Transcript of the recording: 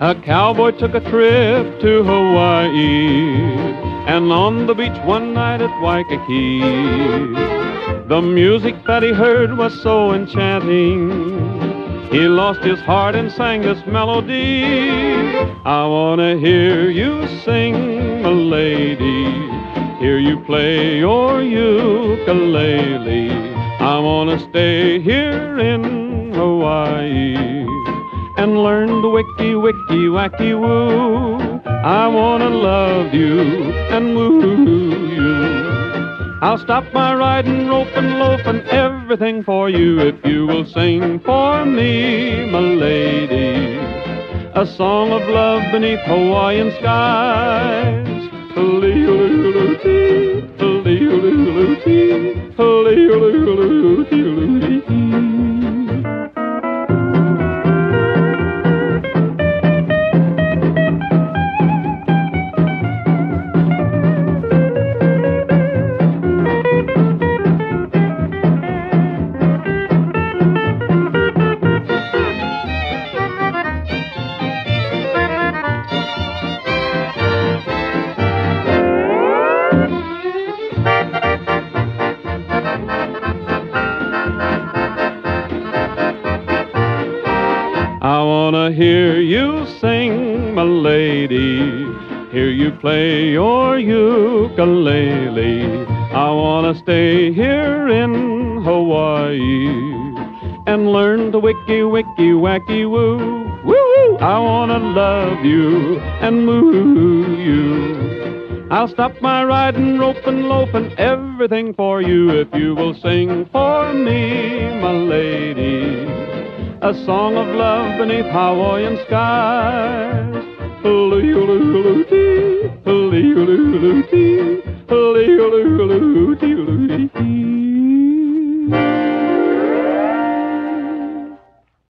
A cowboy took a trip to Hawaii, and on the beach one night at Waikiki, the music that he heard was so enchanting, he lost his heart and sang this melody. I wanna hear you sing, my lady, hear you play your ukulele. I wanna stay here in Hawaii and learn the wiki, wiki, wacky woo. I wanna love you and woo you. I'll stop my riding, rope and loaf and everything for you if you will sing for me, my lady, a song of love beneath Hawaiian skies. I wanna hear you sing, my lady, hear you play your ukulele. I wanna stay here in Hawaii and learn the wiki, wiki, wacky woo. Woo woo! I wanna love you and woo you. I'll stop my riding, rope and loaf and everything for you if you will sing for me, my lady, a song of love beneath Hawaiian skies.